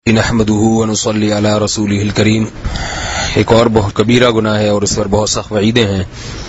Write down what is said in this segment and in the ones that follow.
نحمده ونصلي علی رسوله الکریم۔ ایک اور بہت کبیرہ گناہ ہے اور اس پر بہت سخت وعیدیں ہیں،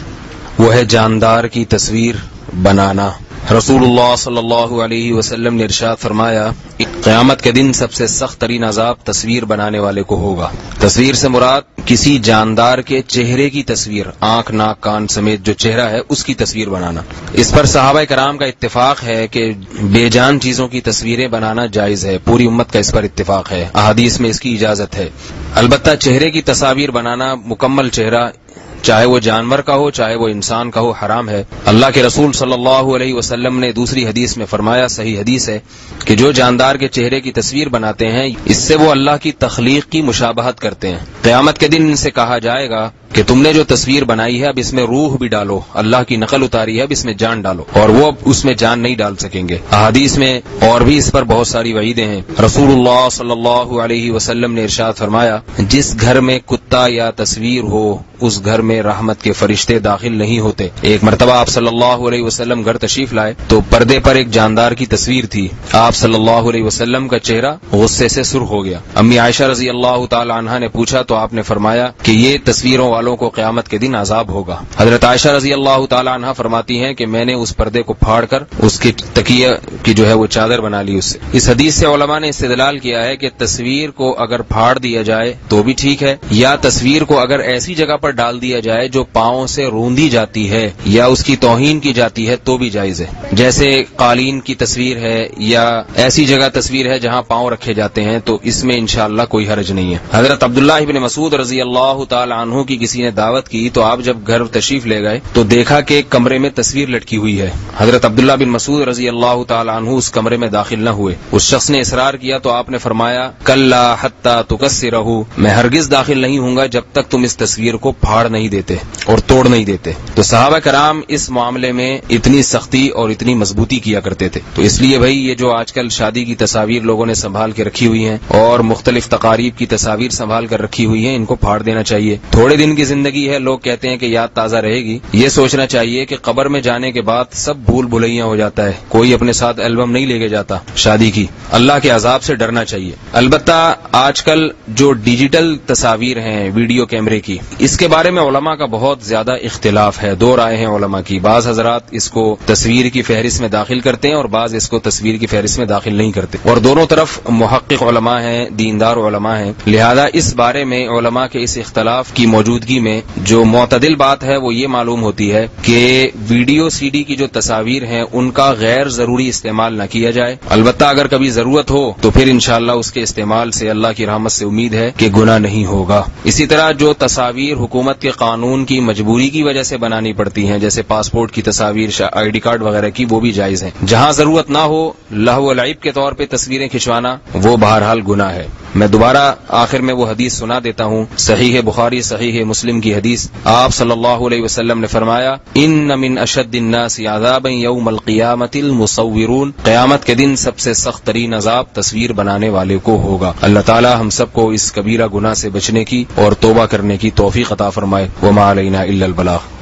وہ ہے جاندار کی تصویر بنانا۔ رسول اللہ صلی اللہ علیہ وسلم نے ارشاد فرمایا، قیامت کے دن سب سے سخت ترین عذاب تصویر بنانے والے کو ہوگا۔ تصویر سے مراد کسی جاندار کے چہرے کی تصویر، آنکھ ناک کان سمیت جو چہرہ ہے اس کی تصویر بنانا۔ اس پر صحابہ کرام کا اتفاق ہے کہ بے جان چیزوں کی تصویریں بنانا جائز ہے، پوری امت کا اس پر اتفاق ہے، احادیث میں اس کی اجازت ہے۔ البتہ چہرے کی تصاویر بنانا، مکمل چہرہ چاہے وہ جانور کا ہو چاہے وہ انسان کا ہو، حرام ہے۔ اللہ کے رسول صلی اللہ علیہ وسلم نے دوسری حدیث میں فرمایا، صحیح حدیث ہے، کہ جو جاندار کے چہرے کی تصویر بناتے ہیں اس سے وہ اللہ کی تخلیق کی مشابہت کرتے ہیں۔ قیامت کے دن ان سے کہا جائے گا کہ تم نے جو تصویر بنائی ہے اب اس میں روح بھی ڈالو، اللہ کی نقل اتاری ہے اب اس میں جان ڈالو، اور وہ اب اس میں جان نہیں ڈال سکیں گے۔ احادیث میں اور بھی اس پر بہت ساری وعیدیں ہیں۔ رسول اللہ صلی اللہ علیہ وسلم نے ارشاد فرمایا، جس گھر میں کتا یا تصویر ہو اس گھر میں رحمت کے فرشتے داخل نہیں ہوتے۔ ایک مرتبہ آپ صلی اللہ علیہ وسلم گھر تشریف لائے تو پردے پر ایک جاندار کی تصویر تھی۔ آپ صلی اللہ علیہ وسلم کا چہرہ غصے سے سرخ ہو گیا۔ امی عائشہ رضی اللہ تعالی عنہا نے پوچھا تو آپ نے فرمایا کہ یہ تصویروں والوں کو قیامت کے دن عذاب ہوگا۔ حضرت عائشہ رضی اللہ تعالی عنہا فرماتی ہیں کہ میں نے اس پردے کو پھاڑ کر اس کی تکیہ کی جو ہے وہ چادر بنا لی اس سے۔ اس حدیث سے علماء نے استدلال کیا ہے کہ تصویر کو اگر پھاڑ دیا جائے تو بھی ٹھیک ہے، یا تصویر کو اگر ایسی جگہ پر ڈال دیا جائے جو پاؤں سے روندی جاتی ہے یا اس کی توہین کی جاتی ہے تو بھی جائز ہے، جیسے قالین کی تصویر ہے یا ایسی جگہ تصویر ہے جہاں پاؤں رکھے جاتے ہیں، تو اس میں انشاءاللہ کوئی حرج نہیں ہے۔ حضرت عبداللہ ابن مسعود رضی اللہ تعالی عنہ کی کسی نے دعوت کی تو آپ جب گھر تشریف لے گئے تو دیکھا کہ ایک کمرے میں تصویر لٹکی ہوئی ہے۔ حضرت عبداللہ بن مسعود رضی اللہ تعالی عنہ اس کمرے میں داخل نہ ہوئے۔ اس شخص نے اصرار کیا تو آپ نے فرمایا، کلا حتی تکسرہ، میں ہرگز داخل نہیں ہوں گا جب تک تم اس تصویر کو پھاڑ نہیں دیتے اور توڑ نہیں دیتے۔ تو صحابہ کرام اس معاملے میں اتنی سختی اور اتنی مضبوطی کیا کرتے تھے۔ تو اس لیے بھائی یہ جو آج کل شادی کی تصاویر لوگوں نے سنبھال کے رکھی ہوئی ہیں اور مختلف تقاریب کی تصاویر سنبھال کر رکھی ہوئی ہیں، ان کو پھاڑ دینا چاہیے۔ تھوڑے دن کی زندگی ہے، لوگ کہتے ہیں کہ یاد تازہ رہے گی، یہ سوچنا چاہیے کہ قبر میں جانے کے بعد سب بھول بھلیاں ہو جاتا ہے، کوئی اپنے ساتھ البم نہیں لے کے جاتا شادی کی۔ اللہ کے عذاب سے ڈرنا چاہیے۔ البتہ آج کل جو ڈیجیٹل تصاویر ہیں ویڈیو کیمرے کی، اس کے بارے میں علماء کا بہت زیادہ اختلاف ہے، دو رائے ہیں علماء کی۔ بعض حضرات اس کو تصویر کی فہرست میں داخل کرتے ہیں اور بعض اس کو تصویر کی فہرست میں داخل نہیں کرتے، اور دونوں طرف محقق علماء ہیں، دیندار علماء ہیں۔ لہذا اس بارے میں علماء کے اس اختلاف کی موجودگی میں جو معتدل بات ہے وہ یہ معلوم ہوتی ہے کہ ویڈیو سی ڈی کی جو تصاویر ہیں ان کا غیر ضروری استعمال نہ کیا جائے۔ البتہ اگر کبھی ضرورت ہو تو پھر انشاءاللہ اس کے استعمال سے اللہ کی رحمت سے امید ہے کہ گناہ نہیں ہوگا۔ اسی طرح جو تصاویر حکومت کے قانون کی مجبوری کی وجہ سے بنانی پڑتی ہیں، جیسے پاسپورٹ کی تصاویر، آئی ڈی کارڈ وغیرہ کی، وہ بھی جائز ہیں۔ جہاں ضرورت نہ ہو لہو و لعب کے طور پہ تصویریں کھنچوانا وہ بہرحال گناہ ہے۔ میں دوبارہ آخر میں وہ حدیث سنا دیتا ہوں، صحیح بخاری صحیح مسلم کی حدیث۔ آپ صلی اللہ علیہ وسلم نے فرمایا، ان من اشد الناس عذابا یوم القیامۃ المصورون، قیامت کے دن سب سے سخت ترین عذاب تصویر بنانے والے کو ہوگا۔ اللہ تعالی ہم سب کو اس کبیرہ گناہ سے بچنے کی اور توبہ کرنے کی توفیق عطا فرمائے۔ وما علینا الا البلاغ۔